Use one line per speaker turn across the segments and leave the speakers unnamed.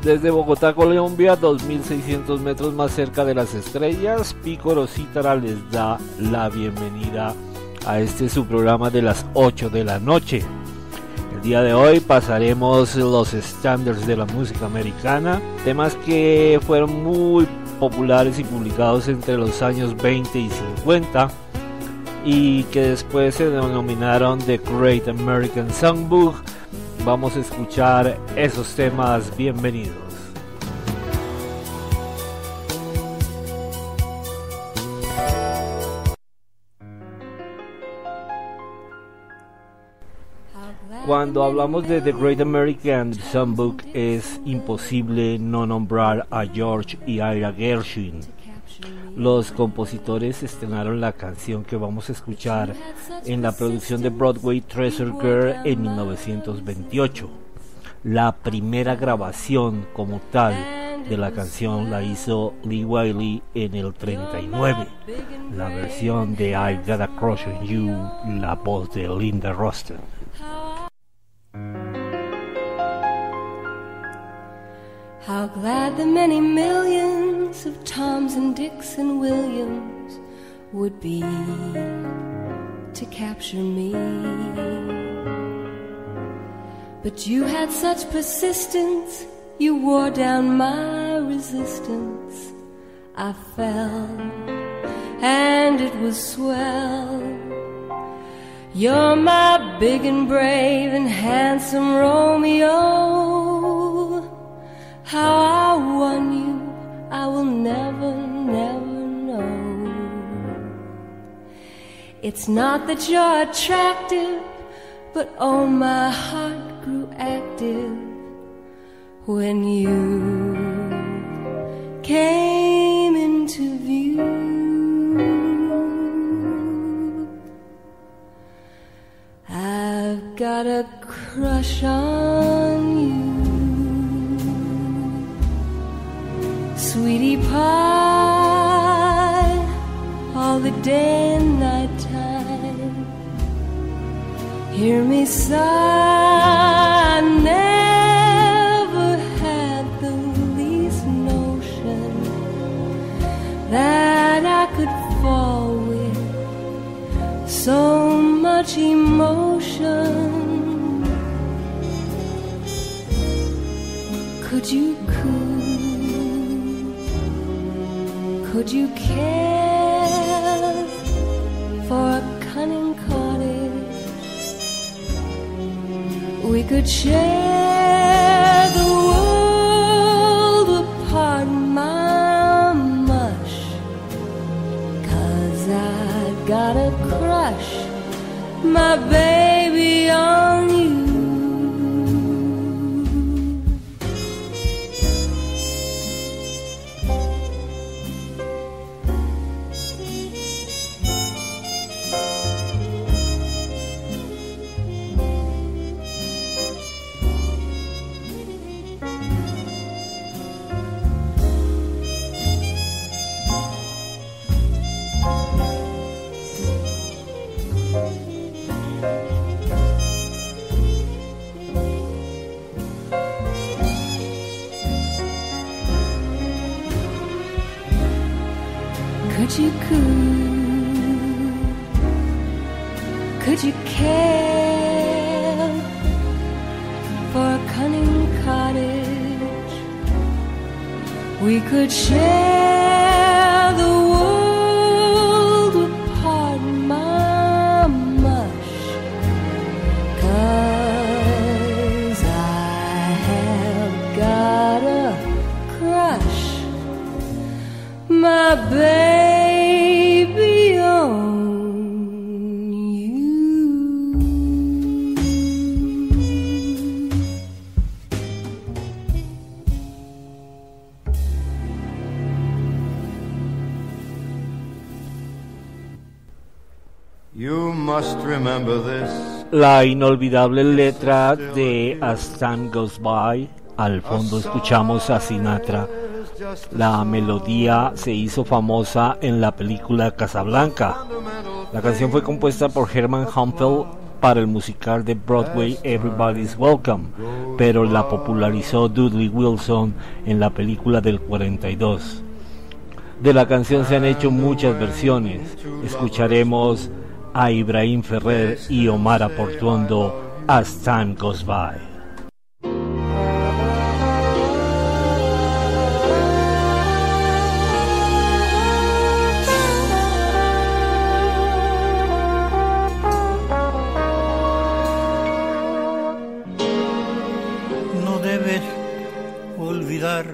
Desde Bogotá, Colombia, 2600 metros más cerca de las estrellas, Pícoro Cítara les da la bienvenida a este su programa de las 8 de la noche. El día de hoy pasaremos los estándares de la música americana, temas que fueron muy populares y publicados entre los años 20 y 50 y que después se denominaron The Great American Songbook. Vamos a escuchar esos temas. Bienvenidos. Cuando hablamos de The Great American Songbook es imposible no nombrar a George y Ira Gershwin. Los compositores estrenaron la canción que vamos a escuchar en la producción de Broadway Treasure Girl en 1928. La primera grabación como tal de la canción la hizo Lee Wiley en el 39. La versión de I Got a Crush on You, la voz de Linda Ronstadt.
How glad the many millions of Toms and Dicks and Williams would be to capture me. But you had such persistence, you wore down my resistance. I fell, and it was swell. You're my big and brave and handsome Romeo. How I won you, I will never, never know. It's not that you're attractive, but oh, my heart grew active when you came into view. I've got a crush on you, sweetie pie, all the day and night time. Hear me sigh, I never had the least notion that I could fall with so much emotion. Could you Could you care for a cunning cottage? We could share the world apart, my mush. 'Cause I've got a crush, my baby, on you. Could you care for a cunning cottage? We could share the world apart, my mush. 'Cause I have got a crush, my baby, on
You must remember this.
La inolvidable letra de As Time Goes By. Al fondo escuchamos a Sinatra. La melodía se hizo famosa en la película Casablanca. La canción fue compuesta por Herman Humphrey para el musical de Broadway Everybody's Welcome, pero la popularizó Dudley Wilson en la película del 42. De la canción se han hecho muchas versiones. Escucharemos a Ibrahim Ferrer y Omar Portuondo, As Time Goes By.
No debes olvidar,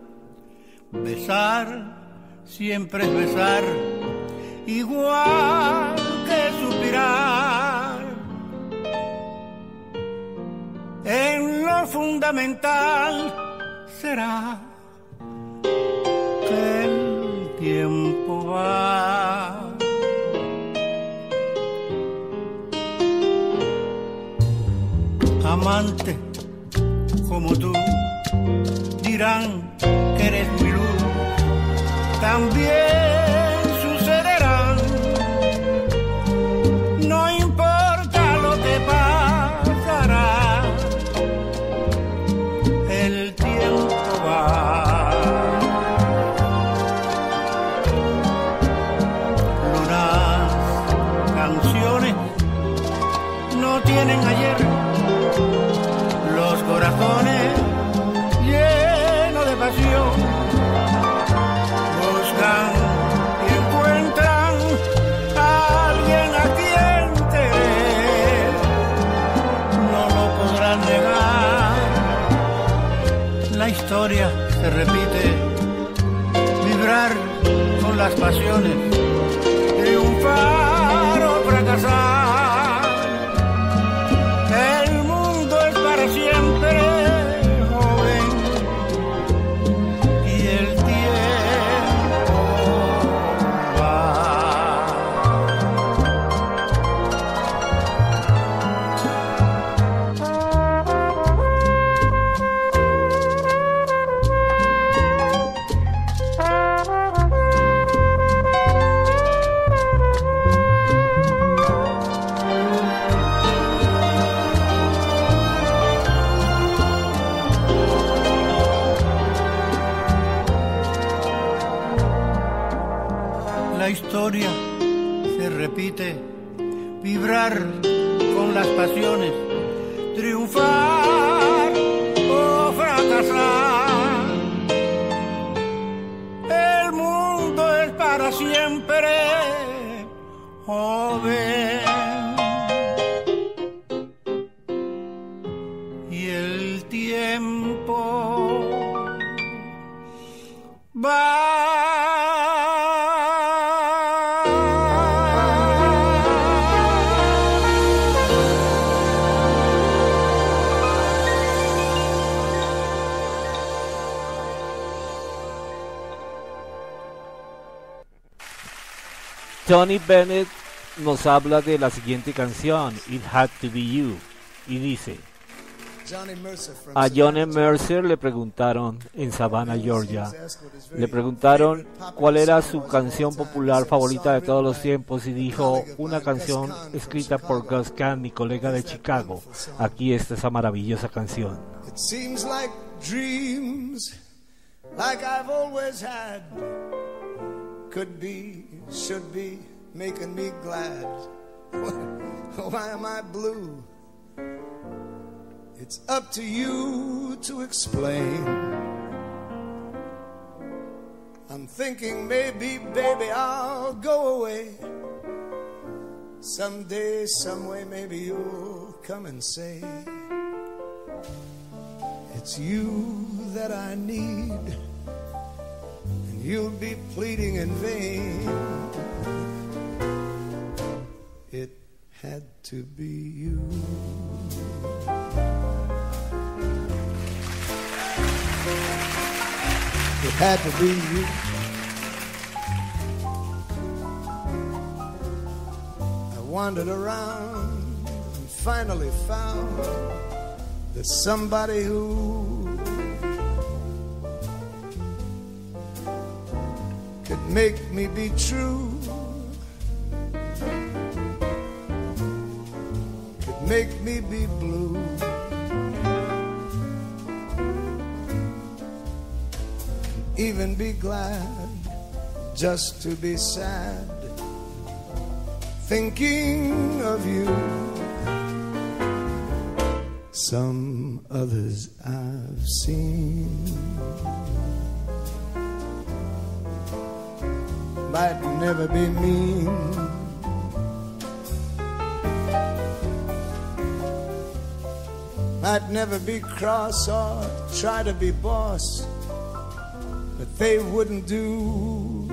besar siempre es besar, igual que suspirar. En lo fundamental será que el tiempo va. Amante como tú dirán que eres mi luz. También sucederán, no importa lo que pasará, el tiempo va. Las canciones no tienen ayer, los corazones llenos de pasión y encuentran a alguien a quien querer, no lo podrán negar. La historia se repite, vibrar con las pasiones, triunfar o fracasar. El mundo es para siempre joven y el historia se repite, vibrar con las pasiones, triunfar o fracasar. El mundo es para siempre joven y el tiempo va.
Tony Bennett nos habla de la siguiente canción, It Had to Be You, y dice: a Johnny Mercer le preguntaron en Savannah, Georgia, le preguntaron cuál era su canción popular favorita de todos los tiempos y dijo una canción escrita por Gus Kahn, mi colega de Chicago. Aquí está esa maravillosa canción.
It seems like dreams, like I've always had, could be, should be, making me glad. Why am I blue? It's up to you to explain. I'm thinking maybe, baby, I'll go away. Someday, someway, maybe you'll come and say, it's you that I need, and you'll be pleading in vain. It had to be you. It had to be you. I wandered around and finally found that somebody who could make me be true, make me be blue. Even be glad just to be sad, thinking of you. Some others I've seen might never be mean, might never be cross or try to be boss, but they wouldn't do.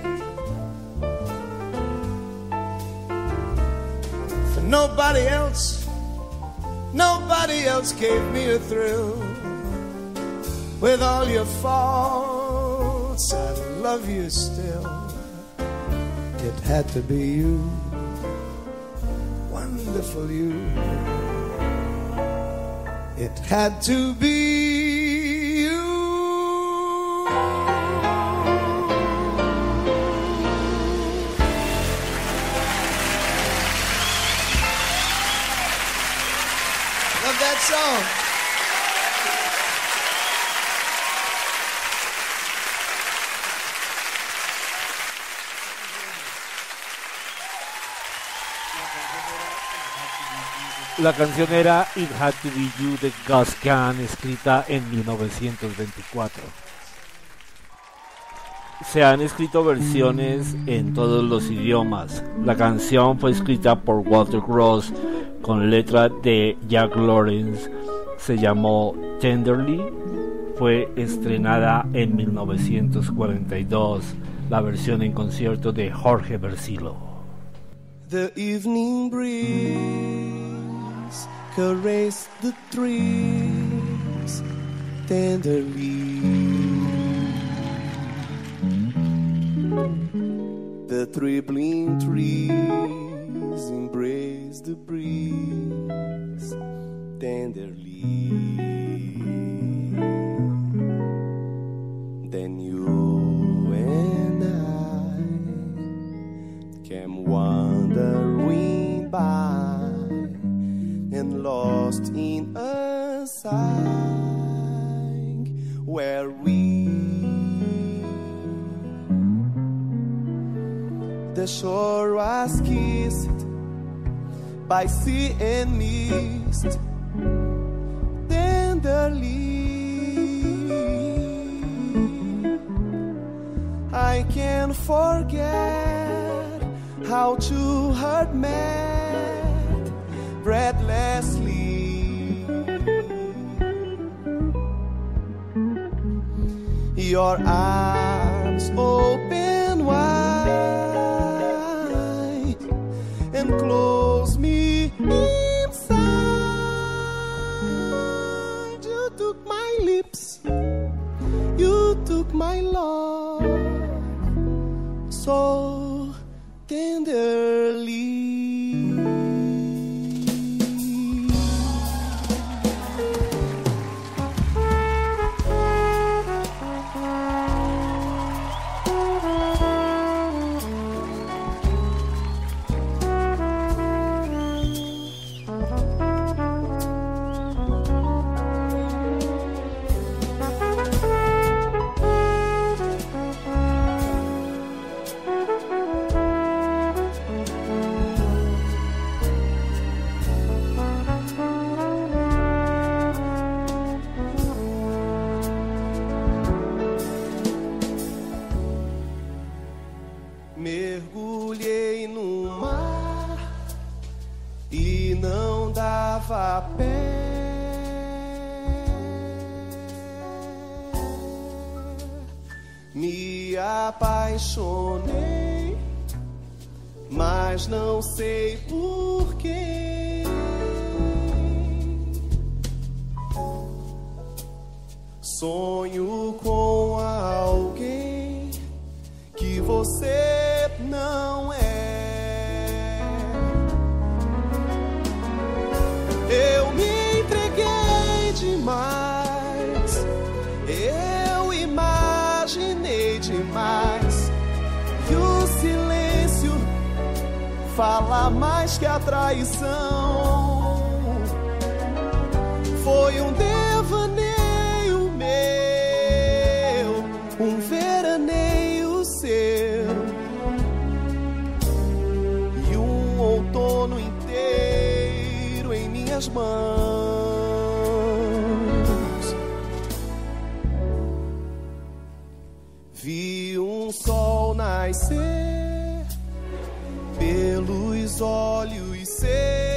For nobody else gave me a thrill. With all your faults, I love you still. It had to be you, wonderful you. It had to be you. Love that song.
La canción era It Had to Be You de Gus Kahn, escrita en 1924. Se han escrito versiones en todos los idiomas. La canción fue escrita por Walter Gross con letra de Jack Lawrence. Se llamó Tenderly. Fue estrenada en 1942. La versión en concierto de Jorge Versilo.
The evening breeze caressed the trees tenderly. The trembling trees embraced the breeze tenderly. Then you and I came wandering by and lost in a sighing where the shore was kissed by sea and mist tenderly. I can't forget how to hurt mad breathlessly. Your arms open wide and close me inside. You took my lips, you took my love so tenderly. Mergulhei no mar e não dava pé. Me apaixonei, mas não sei porquê. Sonho com alguém que você não é. Eu me entreguei demais, eu imaginei demais, e o silêncio fala mais que a traição. minhas mãos. Vi um sol nascer pelos olhos seus,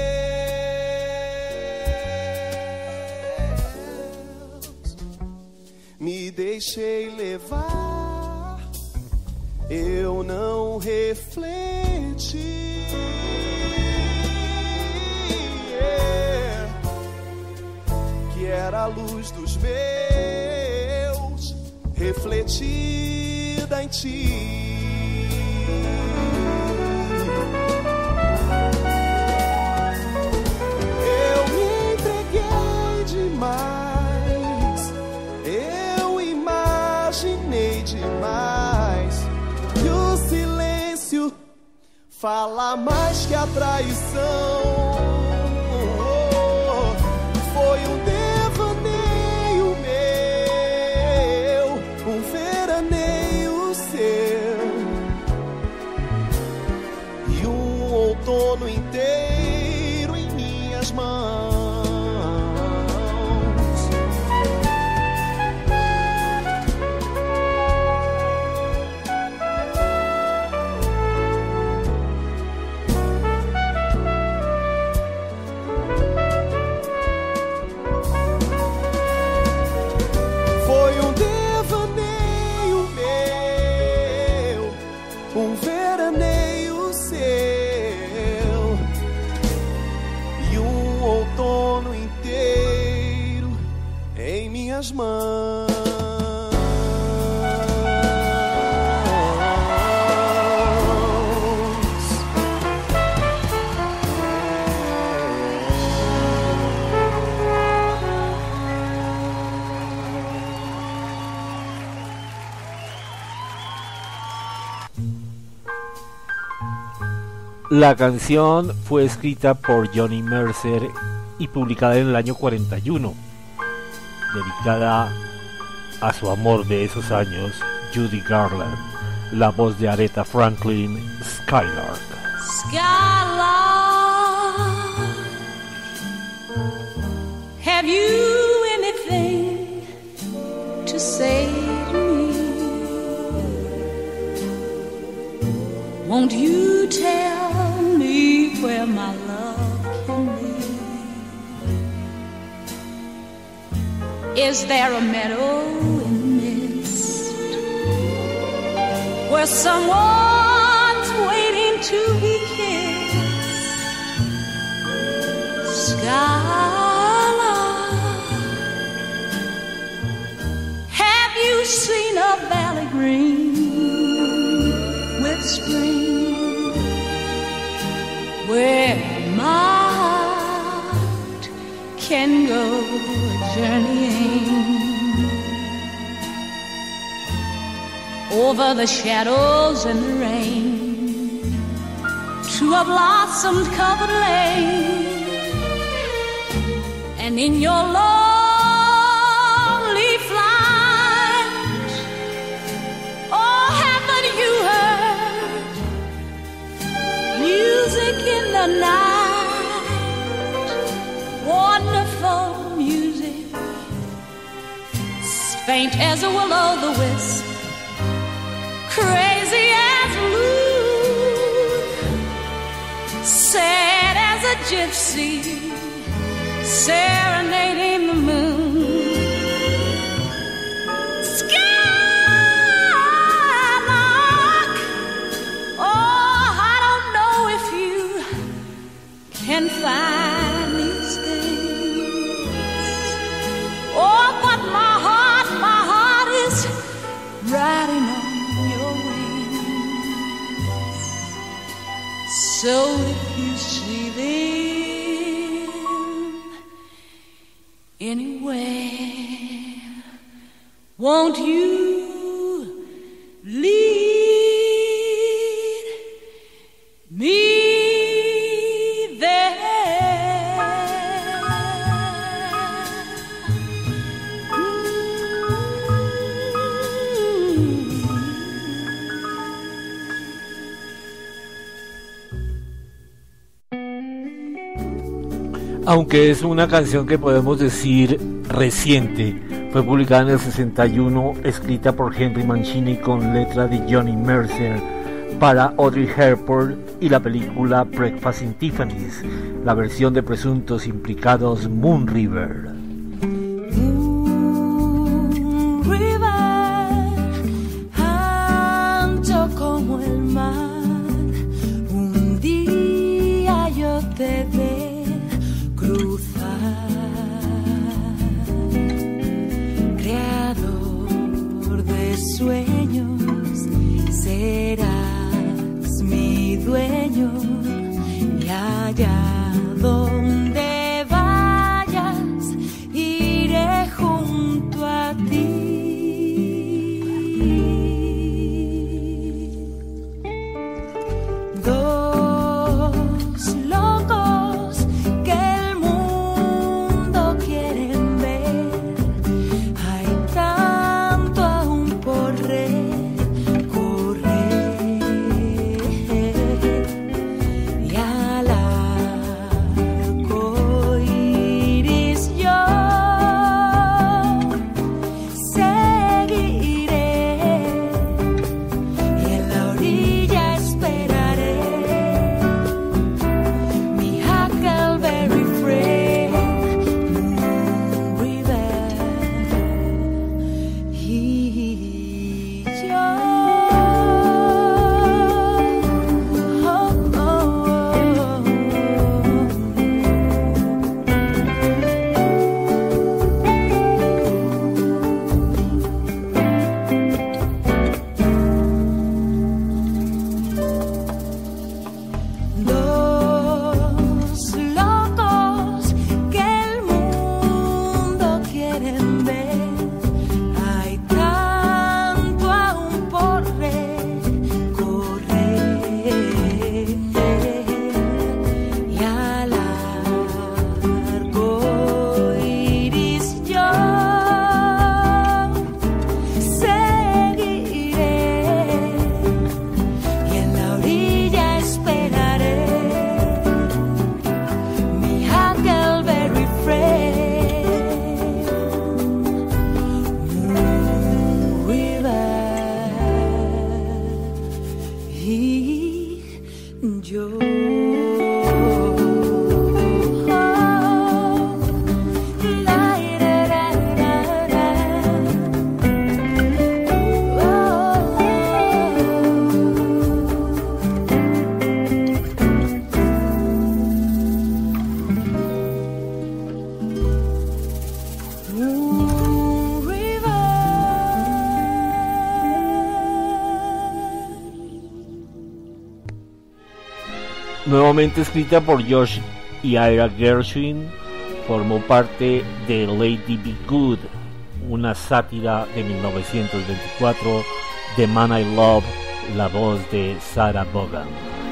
me deixei levar, eu não refleti. Que era a luz dos meus refletida em ti. Eu me entreguei demais, eu imaginei demais, e o silêncio fala mais que a traição. Foi um devaneio meu, um veraneio seu, e um outono inteiro em minhas mãos. Um veraneio seu e um outono inteiro em minhas mãos.
La canción fue escrita por Johnny Mercer y publicada en el año 41, dedicada a su amor de esos años, Judy Garland, la voz de Aretha Franklin, Skylark.
Skylark, have you anything to say to me? Won't you tell me where my love can be? Is there a meadow in the mist where someone's waiting to be kissed? Skylark, have you seen a valley green with spring, where my heart can go journeying over the shadows and the rain to a blossom-covered lane? And in your lonely flight, oh, haven't you heard music in the night? Wonderful music, faint as a will-o'-the-wisp, crazy as a loon, sad as a gypsy, serenading the moon. Skylark, oh, I don't know if you can find these things. Oh, but my heart is riding on your wings. So if you see them anywhere, won't you lead me there?
Aunque es una canción que podemos decir reciente, fue publicada en el 61, escrita por Henry Mancini con letra de Johnny Mercer para Audrey Hepburn y la película Breakfast in Tiffany's, la versión de presuntos implicados Moon River.
Moon River, ancho como el mar, un día yo te de cruzar, creador de sueños, serás mi dueño y allá donde vayas iré junto a ti. Dos locos que el mundo quieren ver, hay tanto aún por recorrer y al arco iris yo seguiré y en la orilla esperaré mi Huckleberry Friend, Moon River y yo. Dos locos que el mundo quieren ver, hay tanto aún por recorrer y al arco iris yo seguiré y en la orilla esperaré mi Huckleberry Friend, Moon River y yo. Moon River.
Nuevamente escrita por Josh y Ira Gershwin, formó parte de Lady Be Good, una sátira de 1924 de Man I Love, la voz de Sarah Vaughan.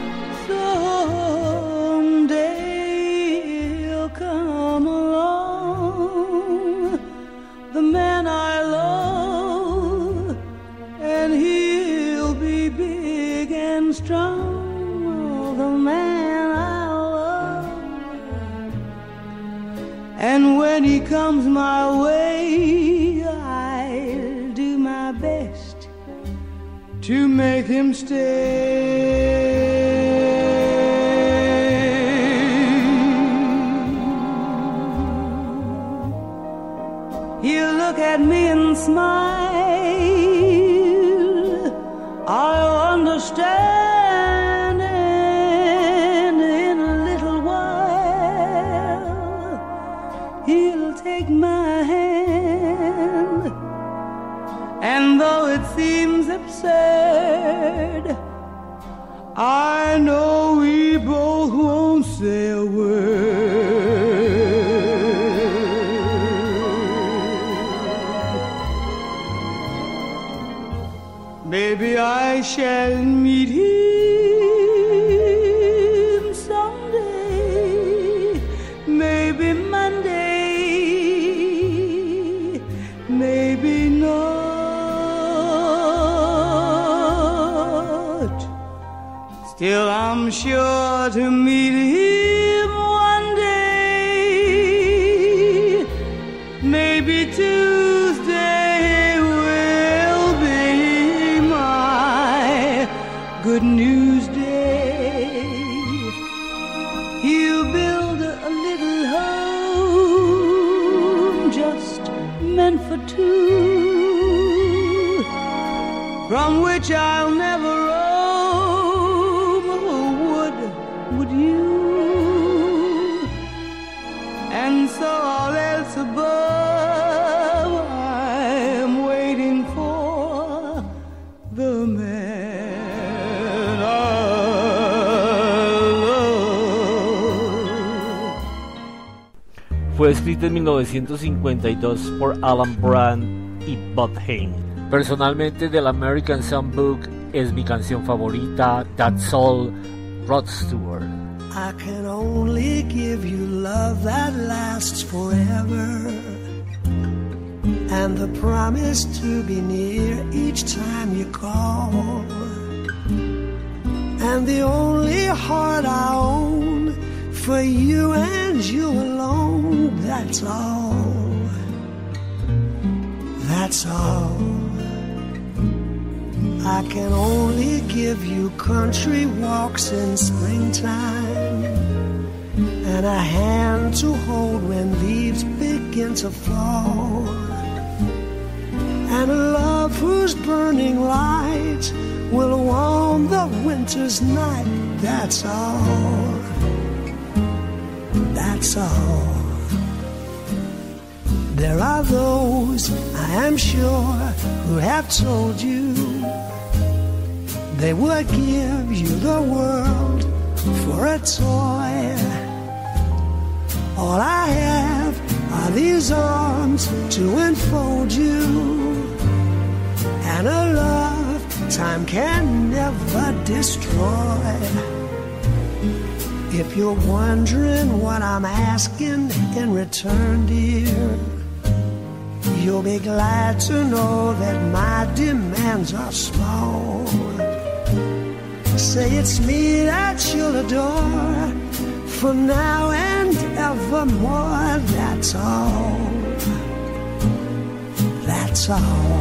Someday he'll come along, the man I love, and he'll be big and strong, the man I love. And when he comes my way, I'll do my best to make him stay. He'll look at me and smile, I'll understand, and in a little while he'll take my hand. And though it seems absurd, I know we both won't say a word. Maybe I shall meet him someday, maybe Monday, maybe not. Still I'm sure to meet him one day. for two, from which I'll never roam. Would you? And so all else above, I'm waiting for the man I love.
Fue escrito en 1952 por Alan Brand y Bud Hain. Personalmente, del American Songbook es mi canción favorita, That's All, Rod Stewart.
I can only give you love that lasts forever, and the promise to be near each time you call, and the only heart I own for you and you alone. That's all. That's all. I can only give you country walks in springtime, and a hand to hold when leaves begin to fall, and a love whose burning light will warm the winter's night. That's all. That's all. There are those, I am sure, who have told you they would give you the world for a toy. All I have are these arms to enfold you, and a love time can never destroy. If you're wondering what I'm asking in return, dear, you'll be glad to know that my demands are small. Say it's me that you'll adore for now and evermore. That's all. That's all.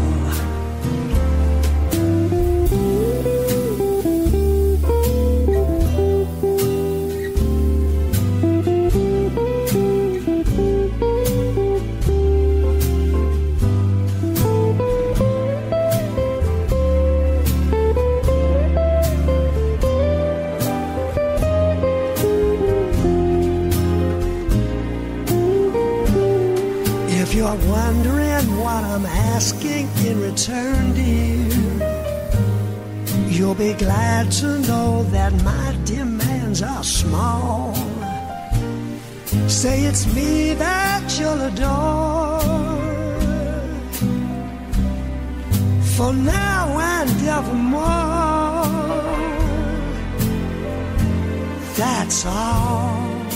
Wondering what I'm asking in return, dear, you'll be glad to know that my demands are small. Say it's me that you'll adore for now and evermore. That's all.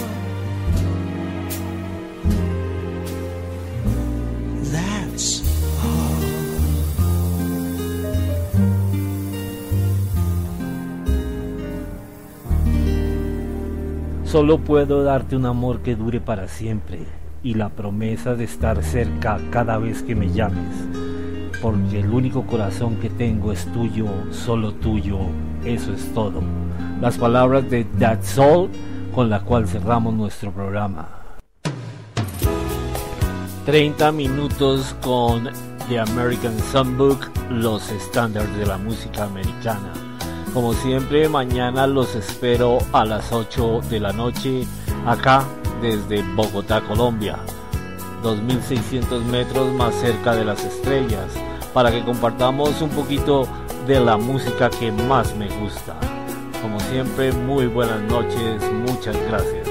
Solo puedo darte un amor que dure para siempre y la promesa de estar cerca cada vez que me llames, porque el único corazón que tengo es tuyo, solo tuyo, eso es todo. Las palabras de That's All, con la cual cerramos nuestro programa. 30 minutos con The American Songbook, los estándares de la música americana. Como siempre, mañana los espero a las 8 de la noche, acá desde Bogotá, Colombia, 2.600 metros más cerca de las estrellas, para que compartamos un poquito de la música que más me gusta. Como siempre, muy buenas noches, muchas gracias.